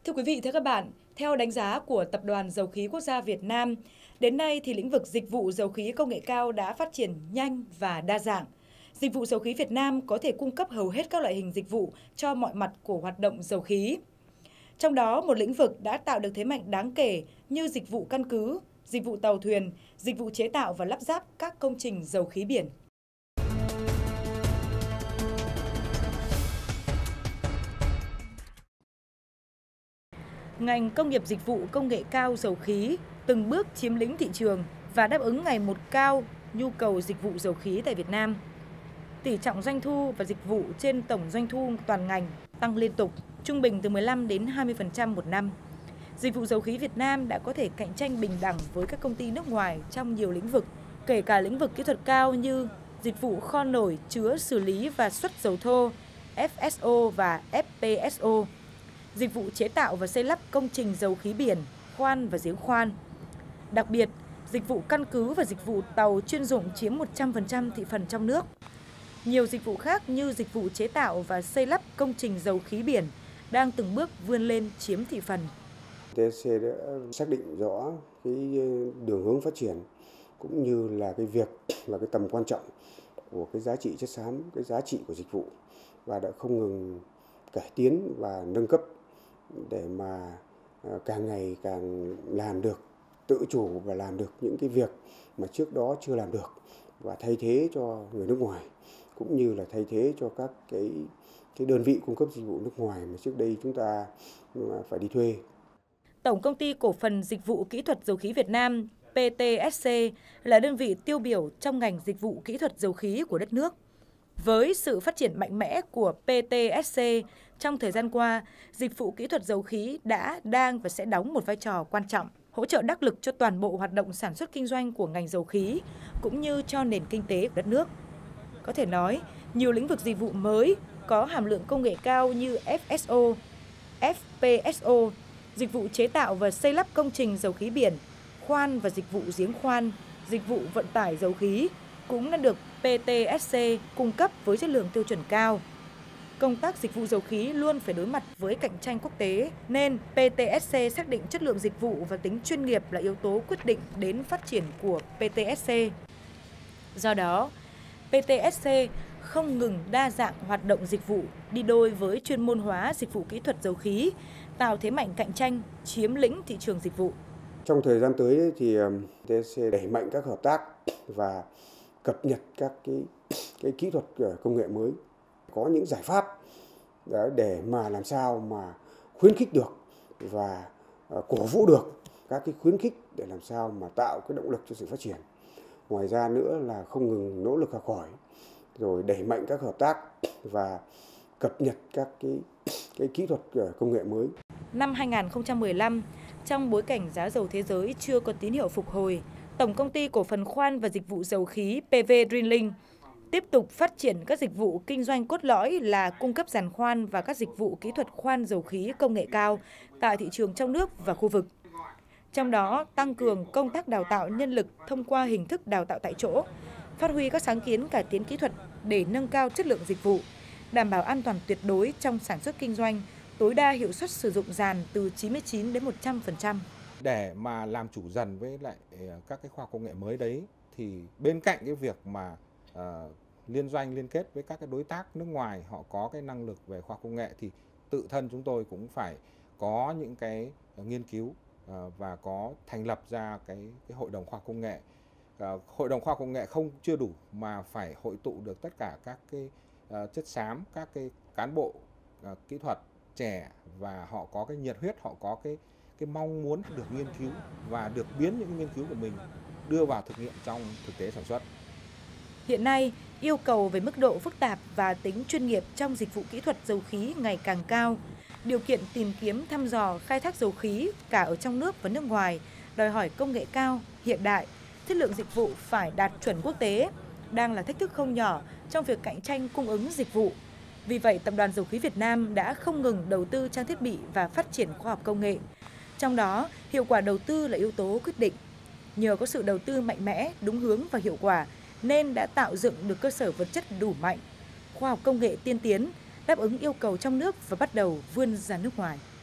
Thưa quý vị, thưa các bạn, theo đánh giá của Tập đoàn Dầu khí Quốc gia Việt Nam, đến nay thì lĩnh vực dịch vụ dầu khí công nghệ cao đã phát triển nhanh và đa dạng. Dịch vụ dầu khí Việt Nam có thể cung cấp hầu hết các loại hình dịch vụ cho mọi mặt của hoạt động dầu khí. Trong đó, một lĩnh vực đã tạo được thế mạnh đáng kể như dịch vụ căn cứ, dịch vụ tàu thuyền, dịch vụ chế tạo và lắp ráp các công trình dầu khí biển. Ngành công nghiệp dịch vụ công nghệ cao dầu khí từng bước chiếm lĩnh thị trường và đáp ứng ngày một cao nhu cầu dịch vụ dầu khí tại Việt Nam. Tỷ trọng doanh thu và dịch vụ trên tổng doanh thu toàn ngành tăng liên tục, trung bình từ 15 đến 20% một năm. Dịch vụ dầu khí Việt Nam đã có thể cạnh tranh bình đẳng với các công ty nước ngoài trong nhiều lĩnh vực, kể cả lĩnh vực kỹ thuật cao như dịch vụ kho nổi chứa xử lý và xuất dầu thô, FSO và FPSO, dịch vụ chế tạo và xây lắp công trình dầu khí biển, khoan và giếng khoan. Đặc biệt, dịch vụ căn cứ và dịch vụ tàu chuyên dụng chiếm 100% thị phần trong nước. Nhiều dịch vụ khác như dịch vụ chế tạo và xây lắp công trình dầu khí biển đang từng bước vươn lên chiếm thị phần. TSC đã xác định rõ cái đường hướng phát triển cũng như là cái việc và cái tầm quan trọng của cái giá trị chất xám, cái giá trị của dịch vụ và đã không ngừng cải tiến và nâng cấp để mà càng ngày càng làm được tự chủ và làm được những cái việc mà trước đó chưa làm được và thay thế cho người nước ngoài cũng như là thay thế cho các cái đơn vị cung cấp dịch vụ nước ngoài mà trước đây chúng ta phải đi thuê. Tổng công ty cổ phần dịch vụ kỹ thuật dầu khí Việt Nam PTSC là đơn vị tiêu biểu trong ngành dịch vụ kỹ thuật dầu khí của đất nước. Với sự phát triển mạnh mẽ của PTSC trong thời gian qua, dịch vụ kỹ thuật dầu khí đã, đang và sẽ đóng một vai trò quan trọng, hỗ trợ đắc lực cho toàn bộ hoạt động sản xuất kinh doanh của ngành dầu khí, cũng như cho nền kinh tế của đất nước. Có thể nói, nhiều lĩnh vực dịch vụ mới có hàm lượng công nghệ cao như FSO, FPSO, dịch vụ chế tạo và xây lắp công trình dầu khí biển, khoan và dịch vụ giếng khoan, dịch vụ vận tải dầu khí cũng đã được PTSC cung cấp với chất lượng tiêu chuẩn cao. Công tác dịch vụ dầu khí luôn phải đối mặt với cạnh tranh quốc tế, nên PTSC xác định chất lượng dịch vụ và tính chuyên nghiệp là yếu tố quyết định đến phát triển của PTSC. Do đó, PTSC không ngừng đa dạng hoạt động dịch vụ đi đôi với chuyên môn hóa dịch vụ kỹ thuật dầu khí, tạo thế mạnh cạnh tranh, chiếm lĩnh thị trường dịch vụ. Trong thời gian tới thì TSC đẩy mạnh các hợp tác và cập nhật các cái kỹ thuật công nghệ mới, có những giải pháp để mà làm sao mà khuyến khích được và cổ vũ được các cái khuyến khích để làm sao mà tạo cái động lực cho sự phát triển. Ngoài ra nữa là không ngừng nỗ lực học hỏi, rồi đẩy mạnh các hợp tác và cập nhật các cái kỹ thuật công nghệ mới. Năm 2015, trong bối cảnh giá dầu thế giới chưa có tín hiệu phục hồi, Tổng công ty cổ phần khoan và dịch vụ dầu khí PV Drilling tiếp tục phát triển các dịch vụ kinh doanh cốt lõi là cung cấp giàn khoan và các dịch vụ kỹ thuật khoan dầu khí công nghệ cao tại thị trường trong nước và khu vực. Trong đó, tăng cường công tác đào tạo nhân lực thông qua hình thức đào tạo tại chỗ, phát huy các sáng kiến cải tiến kỹ thuật để nâng cao chất lượng dịch vụ, đảm bảo an toàn tuyệt đối trong sản xuất kinh doanh, tối đa hiệu suất sử dụng giàn từ 99 đến 100%. Để mà làm chủ dần với lại các cái khoa công nghệ mới đấy thì bên cạnh cái việc mà liên doanh liên kết với các cái đối tác nước ngoài họ có cái năng lực về khoa công nghệ thì tự thân chúng tôi cũng phải có những cái nghiên cứu và có thành lập ra cái hội đồng khoa công nghệ. Hội đồng khoa công nghệ chưa đủ mà phải hội tụ được tất cả các cái chất xám, các cái cán bộ kỹ thuật trẻ và họ có cái nhiệt huyết, họ có cái mong muốn được nghiên cứu và được biến những nghiên cứu của mình đưa vào thực nghiệm trong thực tế sản xuất. Hiện nay, yêu cầu về mức độ phức tạp và tính chuyên nghiệp trong dịch vụ kỹ thuật dầu khí ngày càng cao. Điều kiện tìm kiếm, thăm dò, khai thác dầu khí cả ở trong nước và nước ngoài đòi hỏi công nghệ cao, hiện đại, chất lượng dịch vụ phải đạt chuẩn quốc tế, đang là thách thức không nhỏ trong việc cạnh tranh cung ứng dịch vụ. Vì vậy, Tập đoàn Dầu khí Việt Nam đã không ngừng đầu tư trang thiết bị và phát triển khoa học công nghệ. Trong đó, hiệu quả đầu tư là yếu tố quyết định. Nhờ có sự đầu tư mạnh mẽ, đúng hướng và hiệu quả, nên đã tạo dựng được cơ sở vật chất đủ mạnh, khoa học công nghệ tiên tiến, đáp ứng yêu cầu trong nước và bắt đầu vươn ra nước ngoài.